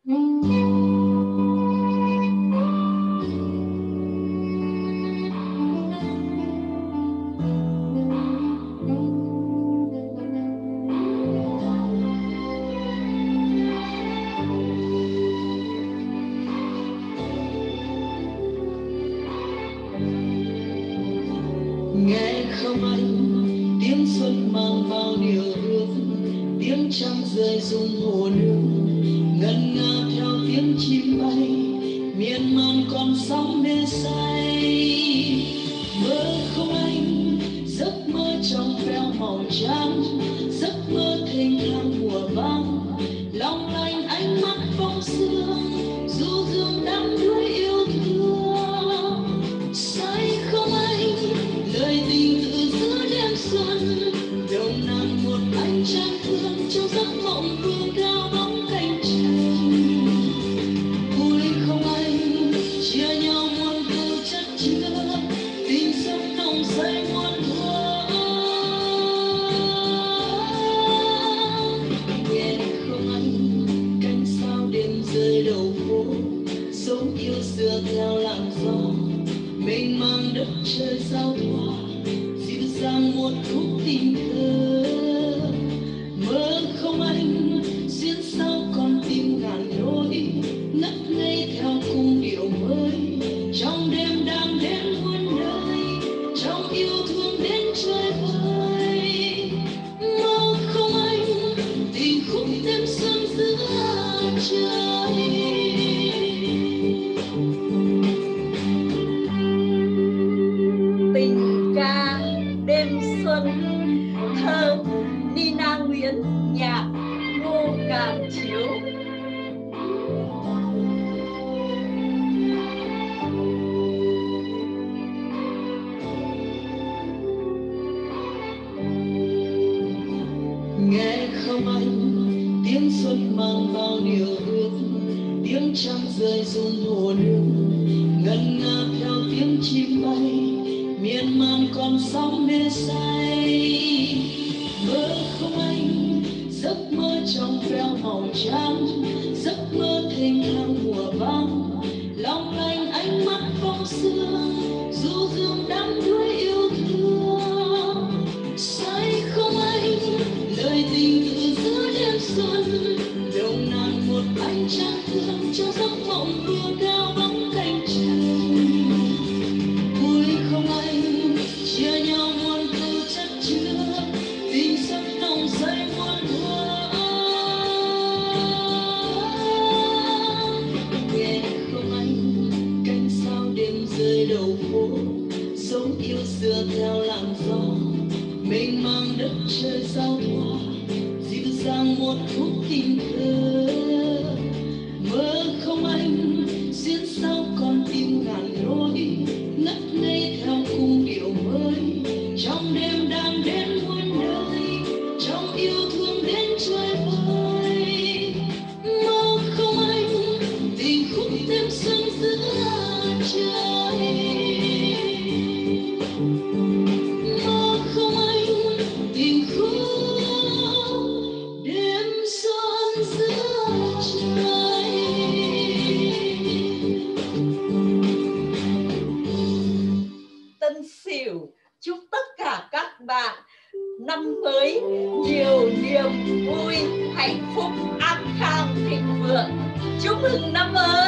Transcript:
Nghe không anh tiếng xuân mang bao điều ước, tiếng trăng rơi rung hồ nước ngân nga theo tiếng chim bay, miên man con sóng mê say. Mơ không anh giấc mơ trong veo màu trắng, giấc mơ thênh thang mùa vắng, long lanh ánh mắt phong sương du dương đắm đuối yêu thương. Say không anh lời tình tự giữa đêm xuân, đầu nàng một ánh trăng thương trong giấc mộng vương cao bóng cánh trăng. Vui không anh chia nhau muôn câu chất chứa tình sông nồng say muôn thuở. Nghe không anh cánh sao đêm rơi đầu phố, sống yêu xưa theo làn gió mênh mang đất trời giao thoa, dịu dàng một khúc tình thơ. Mơ không anh xuyên sao con tim ngàn nỗi, ngất ngây theo cung điệu mới, trong đêm đang đến muôn nơi, trong yêu thương đến trời vơi. Mơ không anh tình khúc đêm xuân giữa trời. Tình ca đêm xuân, thơ Nina Nguyễn, nhạc Ngô Càn Chiếu. Nghe không anh tiếng xuân mang bao điều ước, tiếng trăng rơi rung hồ nước ngân nga theo tiếng chim bay, miên man con sóng mê say. Mơ không anh giấc mơ trong veo màu trắng, giấc mơ thênh thang mùa vắng, long lanh ánh mắt phong sương du dương đắm đuối yêu thương. Say không anh lời tình tự giữa đêm xuân, đầu nàng một ánh trăng thương trong giấc mộng vừa cao bóng cánh trăng. Vui không anh chia nhau muôn câu chất chứa tình sông nồng say muôn thuở. Nghe không anh cánh sao đêm rơi đầu phố, sống yêu xưa theo làn gió mênh mang đất trời giao thoa, dịu dàng một khúc tình thơ. Mơ không anh xuyên sao con tim ngàn nỗi, ngất ngây theo cung điệu mới, trong đêm đang đến muôn nơi, trong yêu thương đến trời vơi. Mơ không anh tình khúc đêm xuân giữa trời. Mơ không anh tình khúc đêm xuân giữa trời. Tân Sửu chúc tất cả các bạn năm mới nhiều niềm vui, hạnh phúc, an khang, thịnh vượng. Chúc mừng năm mới.